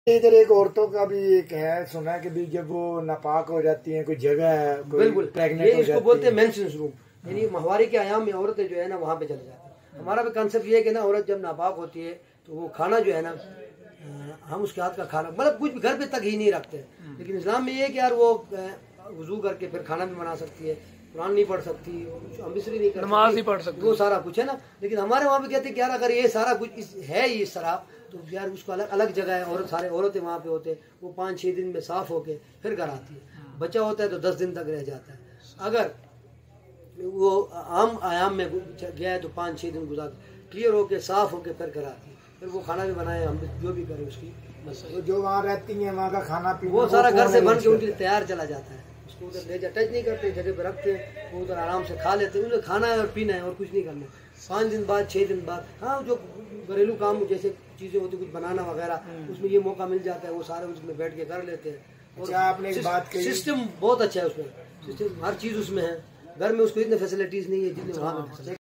इधर एक औरतों का भी एक है, सुना है कि भी जब वो नापाक हो जाती हैं, कोई जगह है, बिल्कुल प्रेग्नेंट हो इसको बोलते हैं मेंसेस रूम, यानी माहवारी के आयाम में औरतें जो है ना वहाँ पे चले जाती है। हमारा भी कंसेप्ट ये है कि ना औरत जब नापाक होती है तो वो खाना जो है ना हम उसके हाथ का खाना मतलब कुछ भी घर पे तक ही नहीं रखते। लेकिन इस्लाम में ये है कि यार वो वजू करके फिर खाना भी बना सकती है, कुरान नहीं पढ़ सकती, मिस्री नहीं कर सकती, नमाज नहीं पढ़ सकती, वो सारा कुछ है ना। लेकिन हमारे वहाँ पे कहते हैं कि यार अगर ये सारा कुछ है इस तरह तो यार उसको अलग अलग जगह है, औरत सारे औरतें वहाँ पे होते हैं, वो 5-6 दिन में साफ होके फिर घर आती है। बच्चा होता है तो 10 दिन तक रह जाता है। अगर वो आम आयाम में गया है तो 5-6 दिन गुजार क्लियर होके साफ होके फिर घर आती है। फिर वो खाना भी बनाए, हम जो भी करें उसकी तो जो वहाँ रहती हैं वहाँ का खाना पीना वो सारा घर से बन के उनके लिए तैयार चला जाता है। उसको उधर ले जा टच नहीं करते, जगह पे रखते हैं, वो उधर आराम से खा लेते हैं। उन्हें खाना है और पीना है और कुछ नहीं करना। 5 दिन बाद 6 दिन बाद हाँ जो घरेलू काम जैसे चीजें होती कुछ बनाना वगैरह उसमें ये मौका मिल जाता है, वो सारे उसमें बैठ के कर लेते हैं। और आपने एक बात कही, सिस्टम बहुत अच्छा है उसमें, सिस्टम हर चीज उसमें है। घर में उसको इतने फैसिलिटीज नहीं है जितने वहाँ